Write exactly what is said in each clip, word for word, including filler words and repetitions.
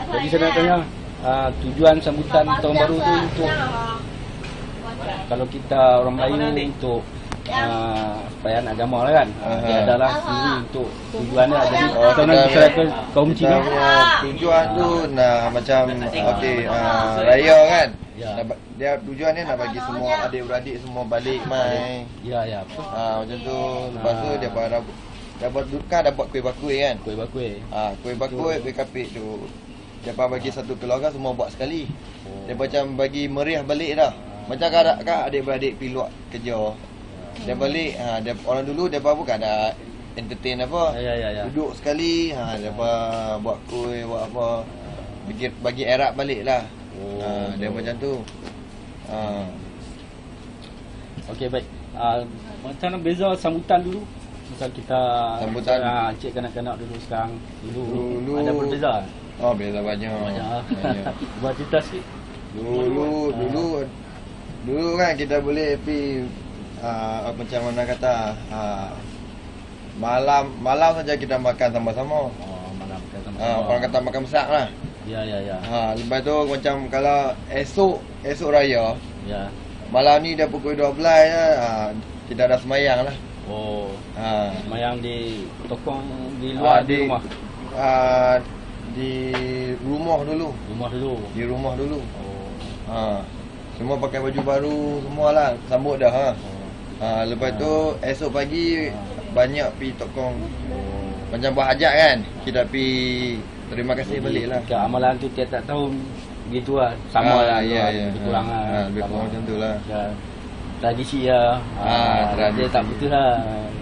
Jadi saya nak tanya, uh, tujuan sambutan tahun baru tu untuk kalau kita orang Melayu untuk uh, perayaan agama lah kan. Uh, dia adalah sendiri untuk tujuannya. Jadi oh, kita nak masyarakat kaum Cina. Tujuan tu nak macam okey uh, raya kan. Ya. Dia tujuannya nak bagi semua adik-beradik semua balik mai. Ya ya. Ah macam tu. Lepas tu dia pada dapat kan dapat kuih bakui kan. Kuih bakui. Ah kuih bakui, kuih kapit tu. Dia bagi satu keluarga semua buat sekali. Oh. Dia macam bagi meriah balik dah. Macam kan kan adik-beradik pergi luar kerja. Dia balik ha dia orang dulu dia bukan ada entertain apa. Ya ya ya. Duduk sekali ha dia buat kuih buat apa. Bagi bagi erat baliklah. Oh, ha, dia macam tu. Ha. Okey baik. Uh, macam mana beza sambutan dulu? Misal kita sambutan uh, cik kanak-kanak dulu sekarang dulu, dulu ada berbeza? Oh, beza banyak. Banyak. Buat cerita sikit. Dulu dulu, dulu dulu kan kita boleh pergi uh, macam mana kata uh, malam malam saja kita makan sama-sama. Oh, malam makan sama-sama. Ah, orang kata makan besar lah. Ya ya ya. Ha, lepas tu macam kalau esok esok raya. Ya. Malam ni dah pukul dua belas ya, ha, kita dah semayang lah. Oh. Ha, semayang di tokong di luar ha, di, di rumah. Ha, di rumah dulu. Rumah dulu. Di rumah dulu. Oh. Ha, semua pakai baju baru semualah, sambut dah ha. Oh. Ha, lepas tu esok pagi banyak pi tokong. Oh. Macam buat hajat kan, kita pi terima kasih balik lah. Amalan tu tiap-tiap tahun gitu lah. Sama ha, lah. Ya, ya. Lebih kurang ha, lah. Ha, lebih kurang macam tu lah. Ya. Tradisi lah. Ha, ha, tradisi. Dia tak betul lah.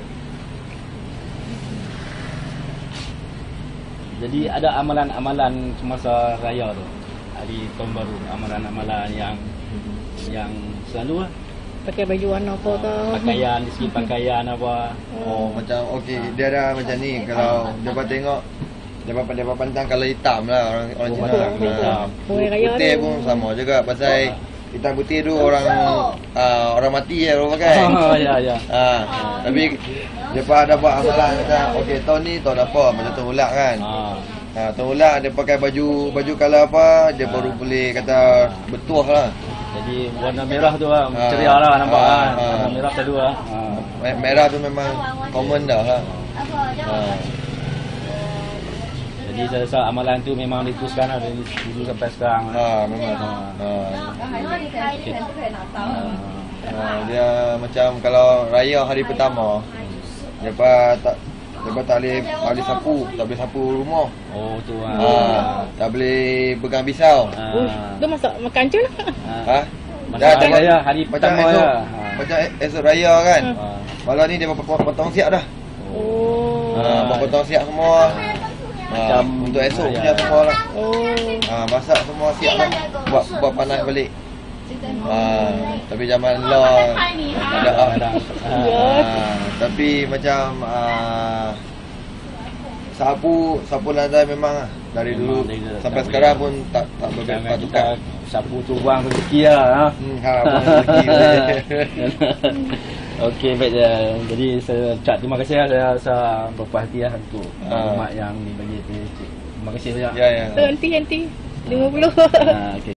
Jadi ada amalan-amalan semasa raya tu. Hari tahun baru. Amalan-amalan yang yang selalu lah. Pakai baju warna apa ke? Pakaian, di segi pakaian apa. Oh, macam okey. Dia ada macam ni. Kalau dapat tengok Dia dapat pandang kalau hitam lah orang orang Cina. Oh, hitam. Putih pun sama juga pasal hitam putih tu orang uh, orang mati ya orang pakai. Oh ya ya. Ha, tapi depa ada buat amalan kata okey tahun ni tahun apa macam tahun ulak kan. Ha. Ha, tahun ulak dia pakai baju baju color apa dia baru boleh kata betuah lah. Jadi warna merah tu lah, ceria lah nampak ha, kan. Ha. Warna merah selalu lah. Ha. Merah tu memang common dah lah. Ha. Jadi saya rasa amalan tu memang diteruskan lah dari dulu sampai sekarang. Ha, memang. Ha. Ha. Ha. Dia macam kalau raya hari pertama, depa tak depa tak boleh boleh sapu, tak boleh sapu rumah. Oh tu ah. Ha. Tak boleh pegang pisau. Ha. Tu masak makan cun. Ha. Dah dah ya hari pertama esok, ya. Macam esok raya kan. Ha. Malam ni dia potong siap dah. Oh. Ha, potong siap semua. Macam ha, untuk esok punya semua lah. Oh. Ha, masak semua siap lah. Buat, buat panas balik. Ha, tapi zaman lah ada ah. Ha, tapi macam uh, sapu sapu lantai memang dari dulu memang, sampai sekarang pun tak tak berbeza tukar. Sapu tu buang rezeki lah. Ha, hmm, ha buang rezeki. Okey baik dia. Jadi saya ucap terima kasih lah, saya rasa berpuas hati lah untuk maklumat yang dibagi. Terima kasih banyak. Ya ya. Nanti nanti lima puluh. Ha, okay.